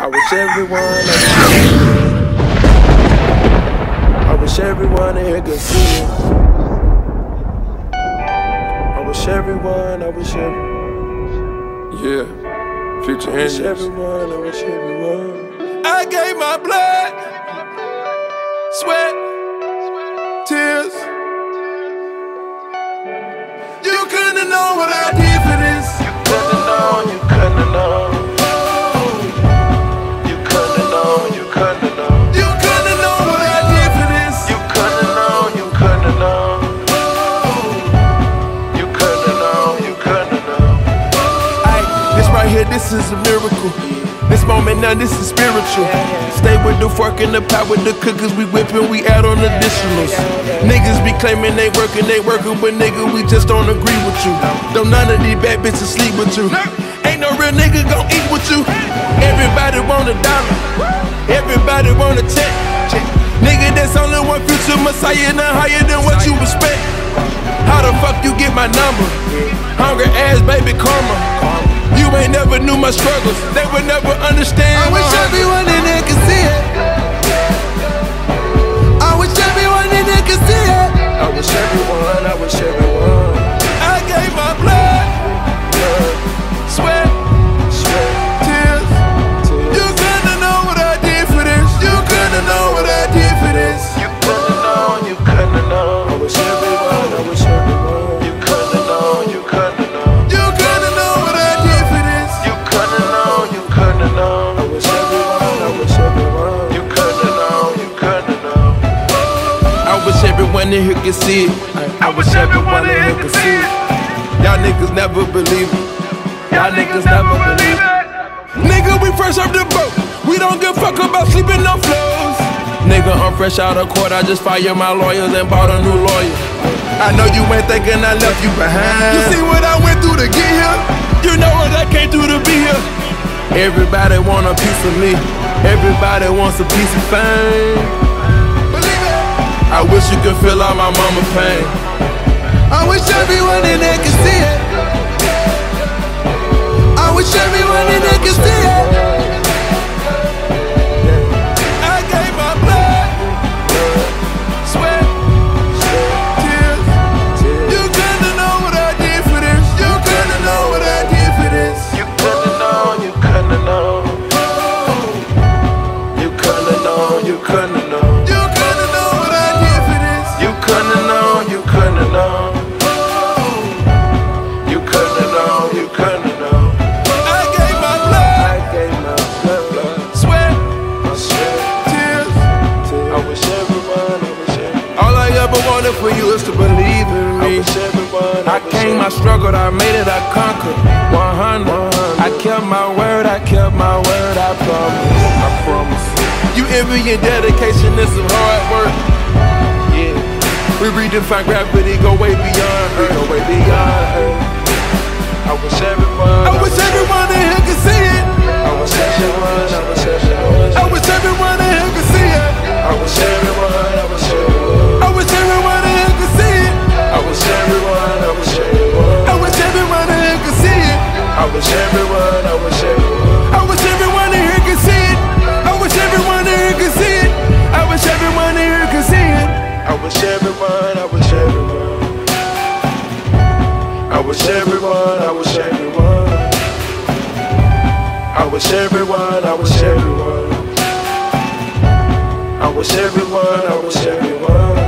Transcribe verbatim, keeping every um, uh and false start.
I wish everyone, I wish everyone in here could see it. I wish everyone, I wish everyone. Yeah, future I wish engines. everyone, I wish everyone. I gave my blood, sweat, tears. You couldn't have known what I did for this. You couldn't have known, you couldn't have known. You couldn't have known, you couldn't have known. You couldn't have known what I did for this. You couldn't have known, you couldn't have known. You couldn't have known, you couldn't have known. Ay, this right here, this is a miracle. This moment now, this is spiritual. Stay with the fork and the pot with the cookers we whippin', we add on additionals. Niggas be claiming they workin', they workin', but nigga, we just don't agree with you. Don't none of these bad bitches sleep with you. Ain't no real nigga gon' eat with you. Everybody want a dollar, everybody want a check. Nigga, that's only one future messiah, not higher than what you expect. How the fuck you get my number? Hungry ass baby karma. You ain't never knew my struggles, they would never understand. I wish everyone in there could see it. I wish everyone in there could see it. I wish everyone, I wish everyone. I gave my blood, sweat, sweat, tears. You couldn't have known what I did for this. You couldn't have known what I did for this. You couldn't have known, you couldn't have known. I wish everyone, I wish everyone. You couldn't have known, you couldn't have known. You couldn't have known what I did for this. You couldn't have known, you couldn't have known. I wish everyone, I wish everyone. You couldn't have known, you couldn't have known. I wish everyone in here could see it. I wish everyone in here could see it. Y'all niggas never believe it. Y'all niggas never believe it. Nigga, we fresh off the boat. We don't give a fuck about sleeping on floors. Nigga, I'm fresh out of court. I just fired my lawyers and bought a new lawyer. I know you ain't thinking I left you behind. You see what I went through to get here? You know what I came through to be here. Everybody want a piece of me. Everybody wants a piece of fame. Believe it. I wish you could feel all my mama pain. I wish everyone in there could see it. I wish everyone in there could see it. I gave my blood, sweat, tears. You couldn't have known what I did for this. You couldn't have known what I did for this. You couldn't have known, you couldn't have known. You couldn't have known, you couldn't have known. You couldn't have known what I did for this. You couldn't have known, you couldn't have known. You couldn't have known, you couldn't have known. I gave my blood, I gave my blood, sweat, tears. I wish everyone, I wish everyone. All I ever wanted for you is to believe in me. I wish everyone, I came, I struggled, I made it, I conquered. one hundred. I kept my word, I kept my word, I promise. I promise. You envy your dedication, this is hard work. Yeah. We redefine gravity, go way beyond her. Go way beyond her. I wish everyone, I wish everyone in here could see it. I wish everyone, I wish everyone. I wish everyone in here could see it. I wish everyone, I wish everyone. I wish everyone in here could see it. I wish everyone, I wish everyone. I wish everyone in here could see it. I wish everyone, I wish everyone. I wish everyone in here could see it. I wish everyone in here could see it. I wish everyone in here could see it. I wish everyone, I wish everyone. I wish everyone, I wish everyone. I wish everyone, I wish everyone. I wish everyone, I wish everyone.